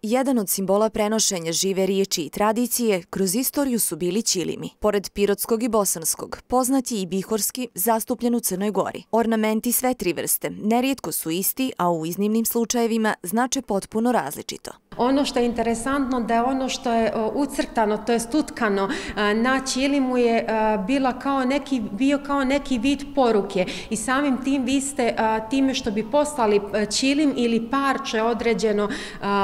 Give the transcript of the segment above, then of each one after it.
Jedan od simbola prenošenja žive riječi i tradicije kroz istoriju su bili ćilimi. Pored pirotskog i bosanskog, poznat je i bihorski, zastupljen u Crnoj Gori. Ornamenti sve tri vrste nerijetko su isti, a u iznimnim slučajevima znače potpuno različito. Ono što je interesantno da je ono što je ucrtano, to je utkano na ćilimu je bio kao neki vid poruke i samim tim vi ste time što bi poslali ćilim ili parče određenog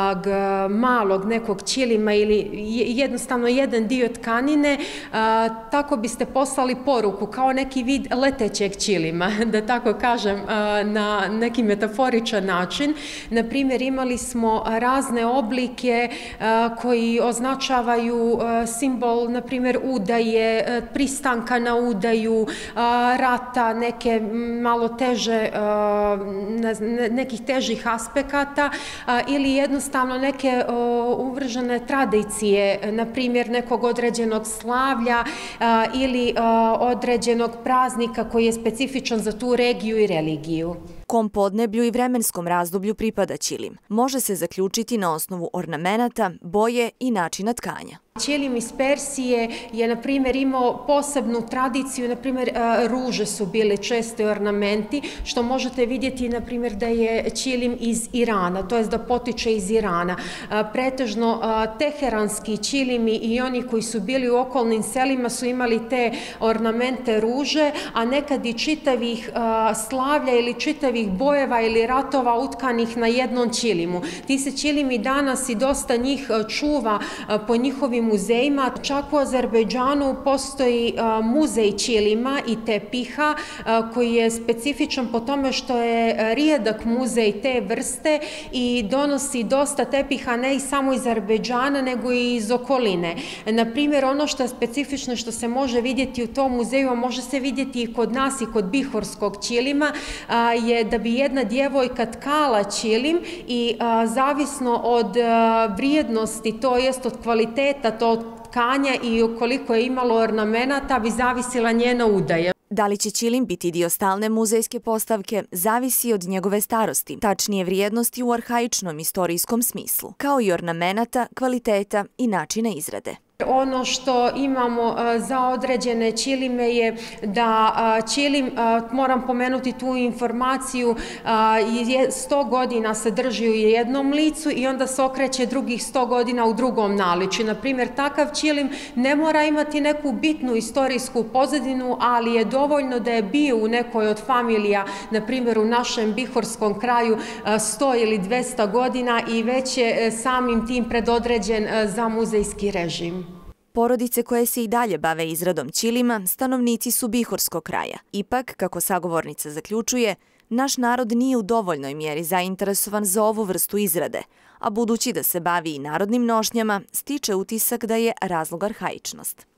malog nekog ćilima ili jednostavno jedan dio tkanine, tako biste poslali poruku kao neki vid letećeg ćilima, da tako kažem na neki metaforičan način. Na primjer, imali smo razne oblike koji označavaju simbol, na primjer, udaje, pristanka na udaju, rata, neke malo teže, nekih težih aspekata ili jednostavno neke uvržene tradicije, na primjer nekog određenog slavlja ili određenog praznika koji je specifičan za tu regiju i religiju. Kom podneblju i vremenskom razdoblju pripada ćilim može se zaključiti na osnovu ornamenata, boje i načina tkanja. Ćilim iz Persije je, na primjer, imao posebnu tradiciju, na primjer, ruže su bile česti ornamenti, što možete vidjeti, na primjer, da je ćilim iz Irana, to jest da potiče iz Irana. Pretežno teheranski ćilimi i oni koji su bili u okolnim selima su imali te ornamente ruže, a nekad i čitavih slavlja ili čitavih bojeva ili ratova utkanih na jednom ćilimu. Ti se ćilimi danas i dosta njih čuva po njihovim muzejima. Čak u Azerbejdžanu postoji muzej ćilima i tepiha koji je specifičan po tome što je rijedak muzej te vrste i donosi dosta tepiha ne i samo iz Azerbejdžana nego i iz okoline. Na primjer, ono što je specifično što se može vidjeti u tom muzeju, a može se vidjeti i kod nas i kod bihorskog ćilima, je da bi jedna djevojka tkala ćilim i zavisno od vrijednosti, to jest od kvaliteta tog tkanja i ukoliko je imalo ornamenata bi zavisila njena udaja. Da li će ćilim biti dio stalne muzejske postavke, zavisi od njegove starosti, tačnije vrijednosti u arhaičnom istorijskom smislu, kao i ornamenata, kvaliteta i načina izrade. Ono što imamo za određene ćilime je da ćilim, moram pomenuti tu informaciju, 100 godina se drži u jednom licu i onda se okreće drugih 100 godina u drugom naličju. Na primjer, takav ćilim ne mora imati neku bitnu istorijsku pozadinu, ali je dovoljno da je bio u nekoj od familija, na primjer u našem bihorskom kraju 100 ili 200 godina i već je samim tim predodređen za muzejski režim. Porodice koje se i dalje bave izradom ćilima, stanovnici su bihorskog kraja. Ipak, kako sagovornica zaključuje, naš narod nije u dovoljnoj mjeri zainteresovan za ovu vrstu izrade, a budući da se bavi i narodnim nošnjama, stiče utisak da je razlog arhaičnost.